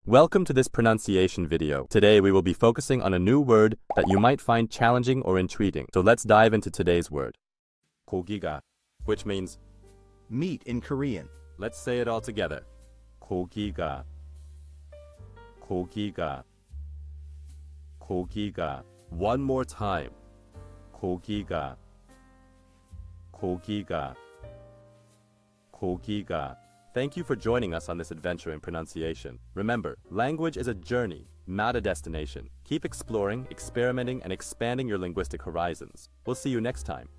Welcome to this pronunciation video. Today we will be focusing on a new word that you might find challenging or intriguing. So let's dive into today's word. gogiga, which means meat in Korean. Let's say it all together. gogiga. gogiga. gogiga. One more time. gogiga. gogiga. gogiga. Thank you for joining us on this adventure in pronunciation. Remember, language is a journey, not a destination. Keep exploring, experimenting, and expanding your linguistic horizons. We'll see you next time.